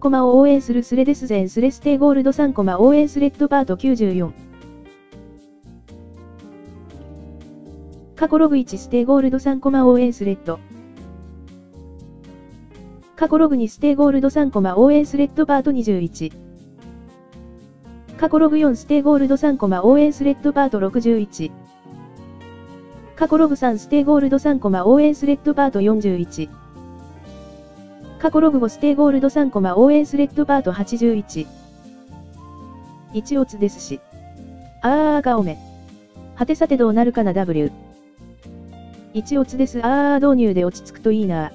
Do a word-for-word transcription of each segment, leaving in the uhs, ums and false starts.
コマを応援するスレですぜんスレステイゴールドさんコマ応援スレッドパートきゅうじゅうよん。過去ログいちステイゴールドさんコマ応援スレッド。過去ログにステイゴールドさんコマ応援スレッドパートにじゅういち。過去ログよんステイゴールドさんコマ応援スレッドパートろくじゅういち。過去ログさんステイゴールドさんコマ応援スレッドパートよんじゅういち。過去ログごステイゴールドさんコマ応援スレッドパートはちじゅういち。いちオツですし。あー赤おめ。はてさてどうなるかな W。いちオツです。あー導入で落ち着くといいな。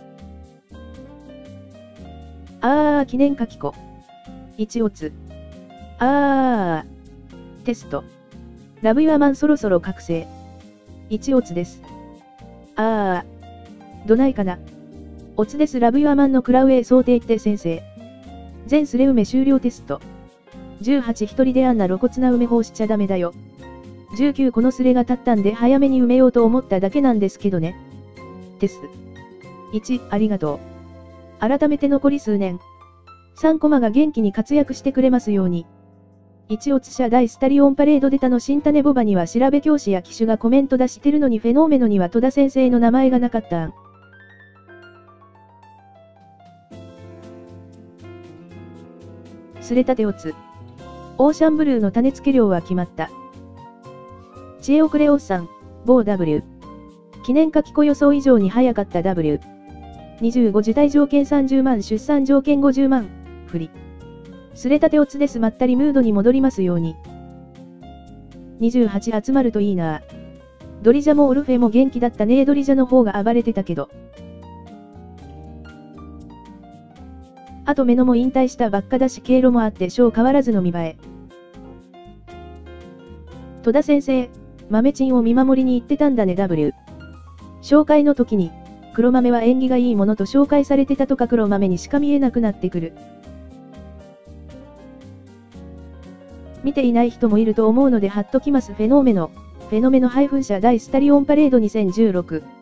あー記念書き子。いちオツ。あーテスト。ラブユアマンそろそろ覚醒。いちオツです。あーどないかな。オツです。ラブユアマンのクラウエ想定って先生。全スレ梅終了テスト。じゅうはち一人であんな露骨な埋め法しちゃダメだよ。じゅうきゅうこのスレが立ったんで早めに埋めようと思っただけなんですけどね。テス。いち、ありがとう。改めて残り数年。さんコマが元気に活躍してくれますように。いちオツ社大スタリオンパレードでたの新種ボバには調べ教師や機種がコメント出してるのにフェノーメノには戸田先生の名前がなかったん。スレタテオツ。オーシャンブルーの種付け量は決まった。知恵遅れおっさん、某 W。記念書き子予想以上に早かった W。にじゅうご受胎条件さんじゅうまん出産条件ごじゅうまん。振り。スレタテオツです。まったりムードに戻りますように。にじゅうはち集まるといいな。ドリジャもオルフェも元気だったね。ドリジャの方が暴れてたけど。あとメノも引退したばっかだし経路もあって小変わらずの見栄え。戸田先生、豆チンを見守りに行ってたんだね W。紹介の時に、黒豆は縁起がいいものと紹介されてたとか黒豆にしか見えなくなってくる。見ていない人もいると思うので貼っときます。フェノーメノ、フェノメノ配分社大スタリオンパレードにせんじゅうろく。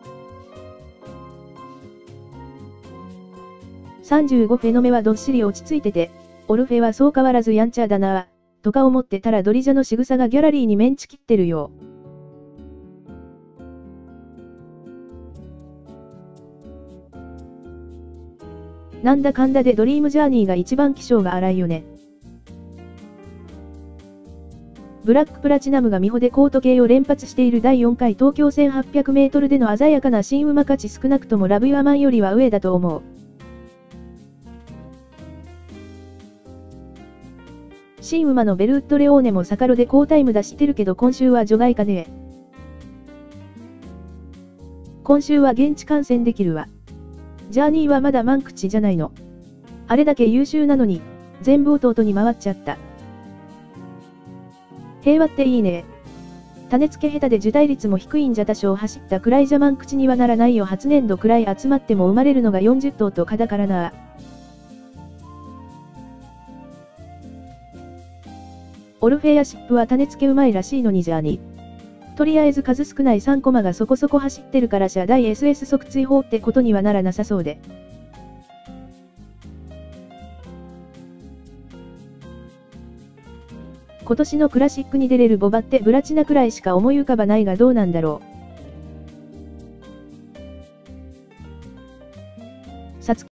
さんじゅうごフェノメはどっしり落ち着いてて、オルフェはそう変わらずやんちゃだなぁ、とか思ってたらドリジャの仕草がギャラリーにメンチ切ってるよ。なんだかんだでドリームジャーニーが一番気性が荒いよね。ブラックプラチナムが美穂でコート系を連発しているだいよんかい東京せんはっぴゃくメートルでの鮮やかな新馬価値少なくともラブユアマンよりは上だと思う。新馬のベルウッドレオーネもサカロで好タイム出してるけど今週は除外かねえ。今週は現地観戦できるわ。ジャーニーはまだ満口じゃないの。あれだけ優秀なのに、全部弟に回っちゃった。平和っていいね。種付け下手で受胎率も低いんじゃ多少走ったくらいじゃ満口にはならないよ。初年度くらい集まっても生まれるのがよんじゅっとうとかだからな。オルフェアシップは種付けうまいらしいのにジャーニー。とりあえず数少ないさんコマがそこそこ走ってるから社大 エスエス 即追放ってことにはならなさそうで。今年のクラシックに出れるボバってブラチナくらいしか思い浮かばないがどうなんだろう。